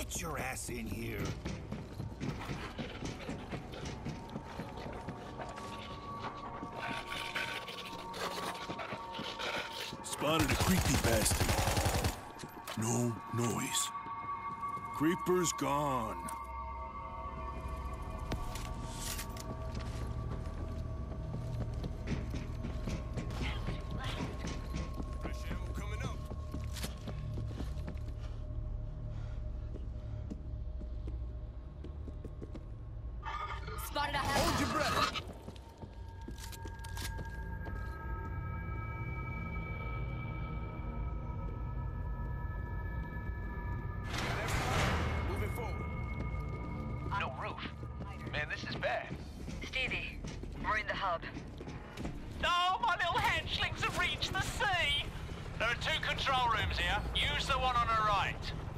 Get your ass in here. Spotted a creepy bastard. No noise. Creeper's gone. Spotted a Hold your breath. Moving forward. No roof. Man, this is bad. Stevie, we're in the hub. No, my little hatchlings have reached the sea! There are 2 control rooms here. Use the one on the right.